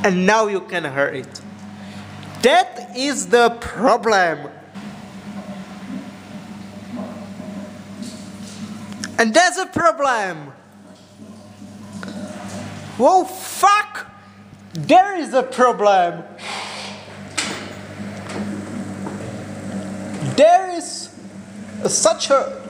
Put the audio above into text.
and now you can hear it. That is the problem. And that's a problem. Whoa, fuck! There is a problem. There is such a